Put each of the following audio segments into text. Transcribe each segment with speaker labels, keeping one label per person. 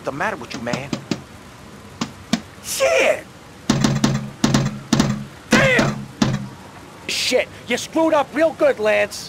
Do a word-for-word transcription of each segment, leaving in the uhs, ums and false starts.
Speaker 1: the matter with you, man? Shit! Damn! Shit, you screwed up real good, Lance.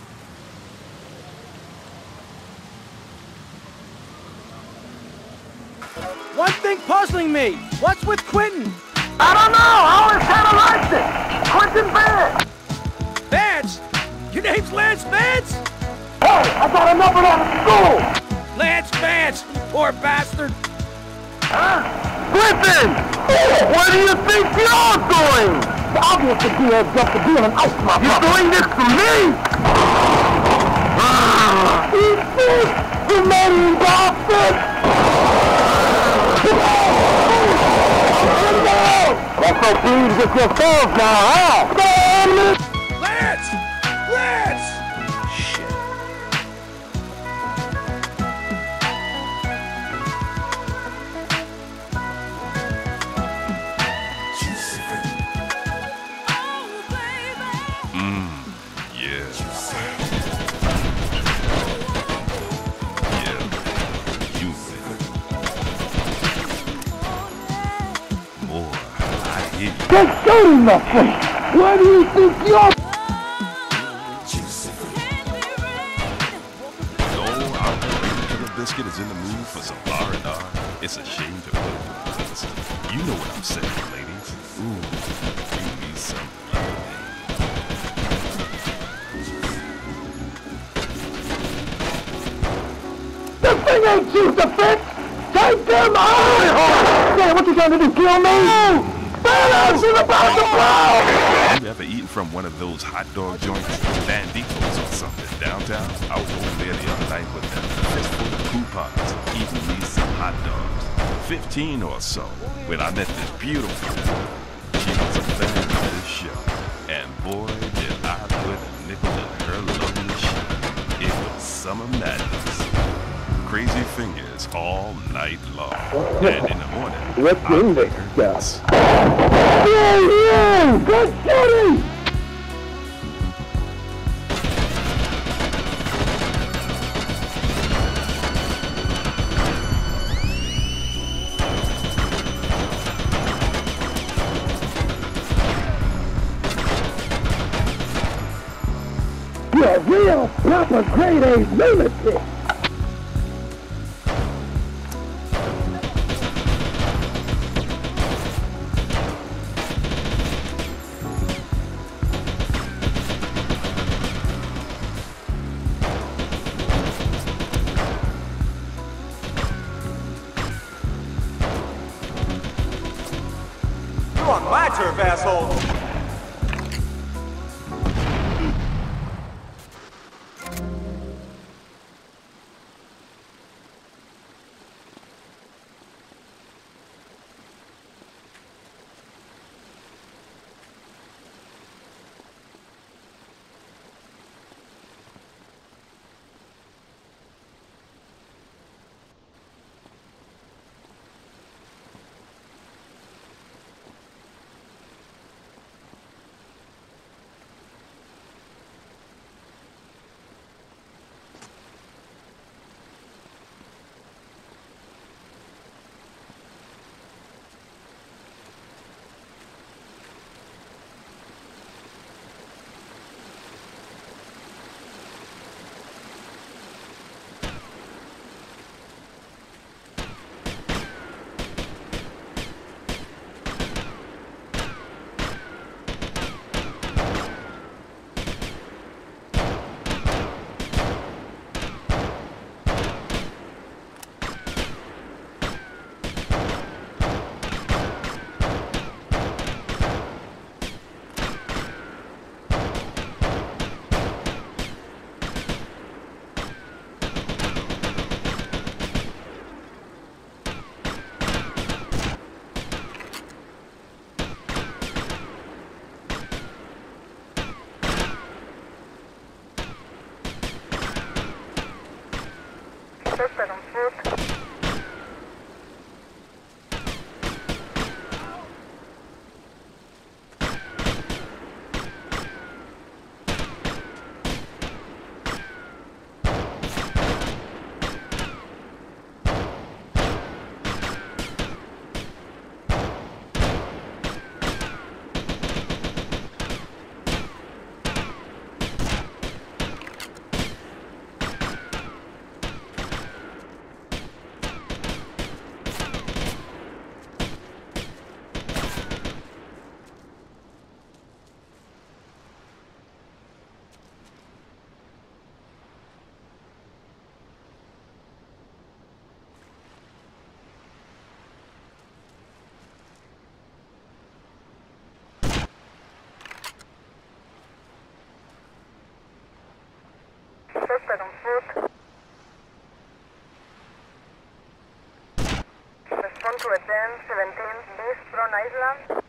Speaker 2: One thing puzzling me. What's with Quentin?
Speaker 3: I don't know. I always kind of liked it. Quentin Vance.
Speaker 2: Vance? Your name's Lance Vance?
Speaker 3: Hey, I got a number out of school.
Speaker 2: Lance Vance, you poor bastard.
Speaker 3: Huh? Quentin! What do you think you're doing? The obvious idea is just to deal an ice my You're doing this to me? Eat this, you meddling bastard! That's so pleased with yourself now, huh?
Speaker 2: Lance! Lance!
Speaker 1: Shit.
Speaker 4: Mmm, yeah. Yeah, you more, I hear you.
Speaker 3: Just shoot him, my friend! Where do you think you're...
Speaker 4: No, our killer biscuit is in the mood for some R and R. It's a shame to put it to this. You know what I'm saying, ladies. Ooh, you need some loving.
Speaker 3: This thing ain't choose to fit! Take them out! Yeah, what you trying to do, kill me? Balance is about to blow!
Speaker 4: You ever eaten from one of those hot dog joints, Banditos or something, downtown? I was over there the other night with them, fistful of coupons, eating me some hot dogs. Fifteen or so, when I met this beautiful woman. She was a fan of this show, and boy, did I put a nickel in her lovely shit. It was summer madness. Crazy fingers all night long, and in the morning,
Speaker 3: What's
Speaker 4: I
Speaker 3: in
Speaker 4: make
Speaker 3: this
Speaker 4: her
Speaker 3: stuff?
Speaker 4: this.
Speaker 3: Yeah, yeah! Good shooting! You're a real proper grade A lunatic!
Speaker 2: You're on my turf, asshole.
Speaker 5: Suspect on foot. Respond to a ten seventeen East Front Island.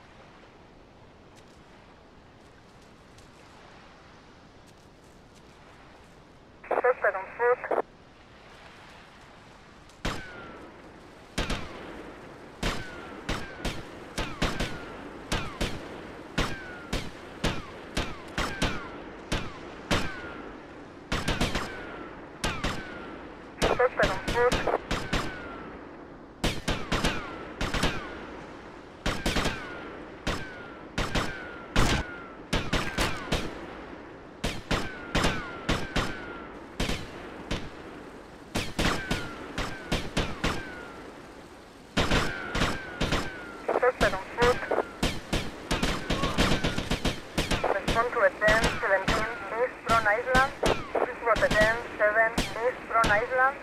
Speaker 5: Suspect on foot. Suspect on foot. Suspect on foot. Respond to a ten seventeen East Front Island. This was a ten seven East Front Island.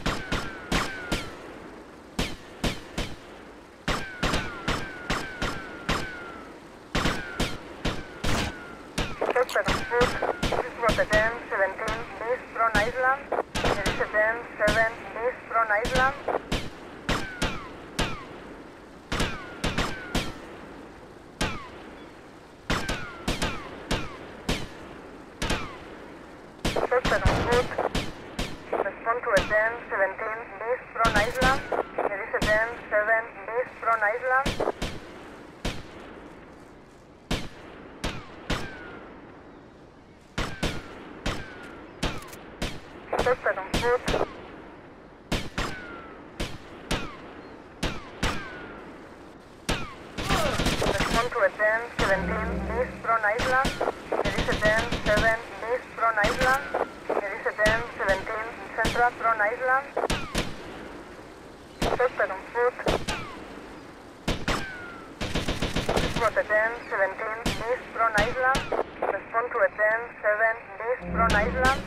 Speaker 5: Suspect on foot. This was a ten seventeen East Front Island. There is a ten seven East Front Island. Suspect on foot. Respond to a ten seventeen East Front Island. There is a ten seven East Front Island. Suspect on foot. Respond to a ten seventeen East Front Island. There is a ten seven East Front Island. There is a ten seventeen Central Front Island. Suspect on foot. This was a ten seventeen East Front Island. Respond to a ten seven East Front Island.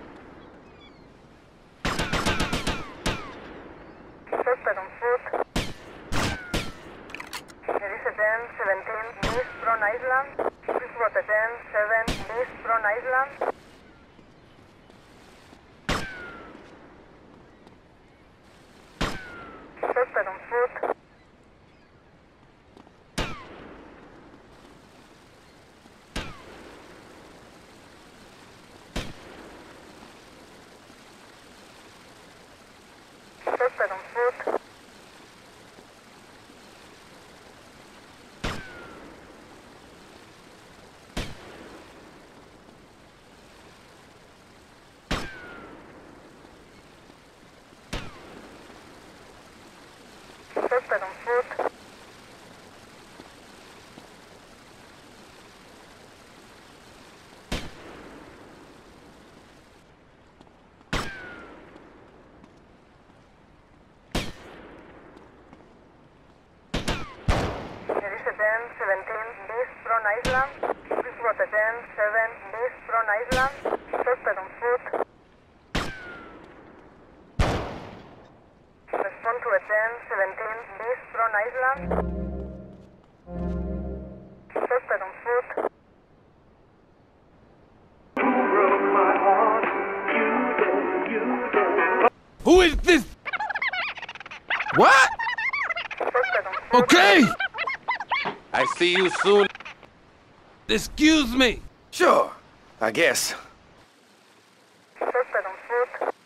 Speaker 5: Suspect on foot. There is a ten seventeen East Front Island. This was a ten seven East Front Island. Suspect on foot. Suspect on foot. Suspect on foot. There is a ten seventeen East Front Island. This was a ten seven East Front Island. Suspect on foot. Respond to a ten seventeen East Front Island. Suspect on foot.
Speaker 2: Who is this? What?
Speaker 5: Suspect on foot.
Speaker 2: Okay.
Speaker 6: I see you soon.
Speaker 2: Excuse me.
Speaker 7: Sure, I guess.
Speaker 5: Suspect on foot.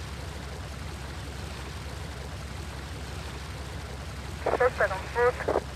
Speaker 5: Suspect on foot.